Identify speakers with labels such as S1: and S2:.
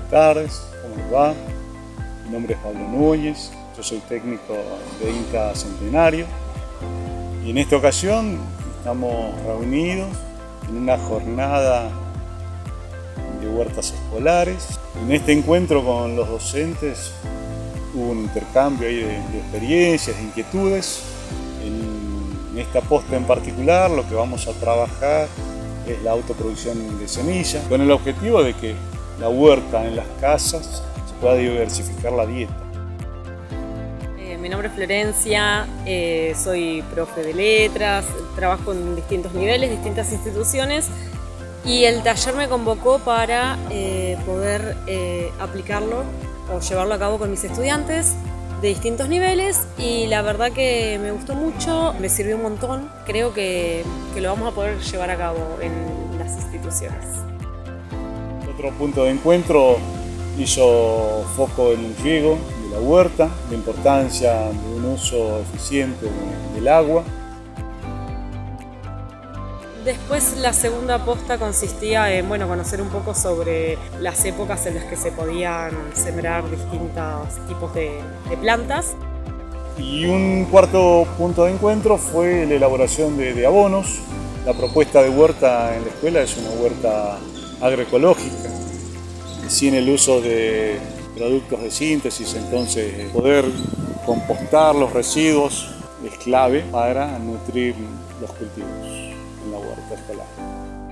S1: tardes, ¿cómo les va? Mi nombre es Pablo Núñez, yo soy técnico de INTA Centenario y en esta ocasión estamos reunidos en una jornada de huertas escolares. En este encuentro con los docentes hubo un intercambio ahí de experiencias, de inquietudes. En esta posta en particular lo que vamos a trabajar es la autoproducción de semillas, con el objetivo de que la huerta en las casas se pueda diversificar la dieta.
S2: Mi nombre es Florencia, soy profe de letras, trabajo en distintos niveles, distintas instituciones, y el taller me convocó para poder aplicarlo o llevarlo a cabo con mis estudiantes de distintos niveles, y la verdad que me gustó mucho, me sirvió un montón. Creo que lo vamos a poder llevar a cabo en las instituciones.
S1: Otro punto de encuentro hizo foco en el riego de la huerta, la importancia de un uso eficiente del agua.
S2: Después la segunda posta consistía en conocer un poco sobre las épocas en las que se podían sembrar distintos tipos de plantas.
S1: Y un cuarto punto de encuentro fue la elaboración de abonos. La propuesta de huerta en la escuela es una huerta agroecológica, sin el uso de productos de síntesis, entonces poder compostar los residuos es clave para nutrir los cultivos en la huerta escolar.